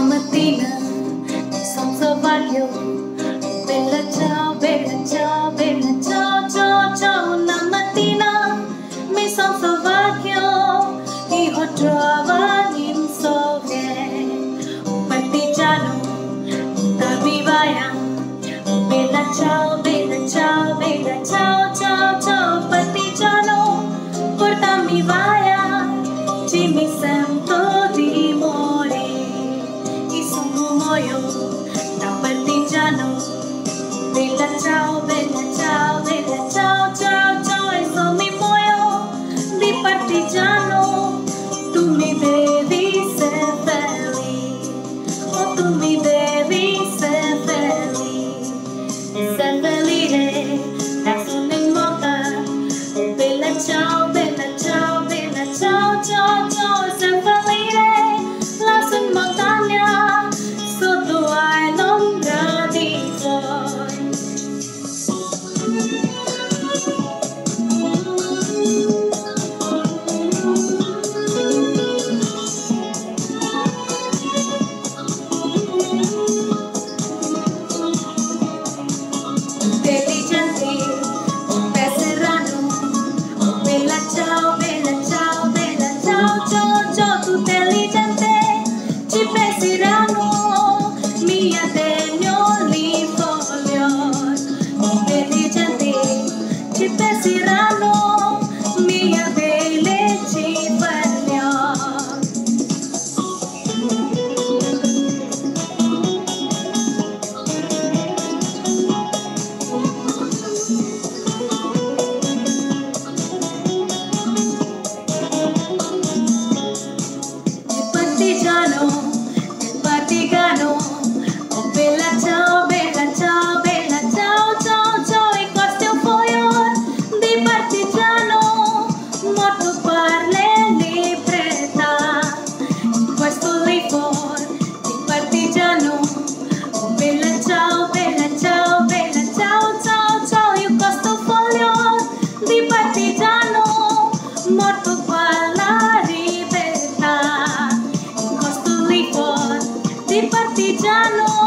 mattina senza vaglio, bella ciao, bella ciao, bella ciao, ciao, ciao. Una mattina mi son salvaggio, io trovo in Soviet un partigiano da vivaia. Bella ciao, bella ciao, bella ciao, ciao, ciao. Partigiano, portami via, ci mi sento di morire. E sono muoio da partigiano. Bella ciao, bella ciao, bella ciao, ciao, ciao. E sono mi muoio di partigiano. Tu mi devi ser felice, oh tu mi devi ser felice. Ser felice, la sono in moda. Bella ciao, bella ciao, bella ciao, ciao, ciao. Ser felice, la sono in montagna, sotto ai l'ombra di tuoi. Intelligenti, un penseranno. Bella ciao, bella ciao, bella ciao, ciao, ciao. Tu intelligente, ci penseranno. Mia degno li foglio. Intelligenti, ci penseranno. Mia delle ci voglio. Il partigiano, oh bella ciao, bella ciao, bella ciao, ciao, ciao. E questo è un foglio di partigiano, morto per le libertà. Questo libro di partigiano, oh bella ciao, bella ciao, bella ciao, ciao, ciao. E questo foglio di partigiano, morto per la libertà. Di partigiano.